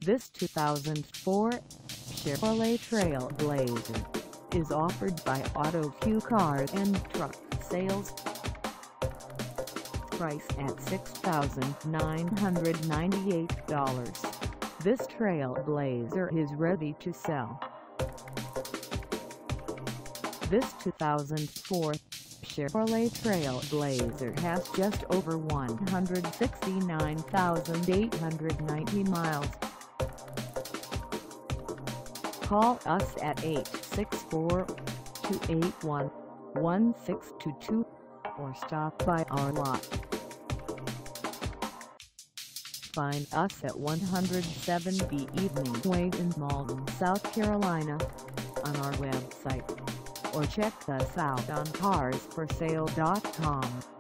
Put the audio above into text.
This 2004 Chevrolet TrailBlazer is offered by Auto Q Car and Truck Sales. Price at $6,998. This TrailBlazer is ready to sell. This 2004 Chevrolet TrailBlazer has just over 169,890 miles. Call us at 864-281-1622 or stop by our lot. Find us at 107B Evening Way in Mauldin, South Carolina, on our website, or check us out on carsforsale.com.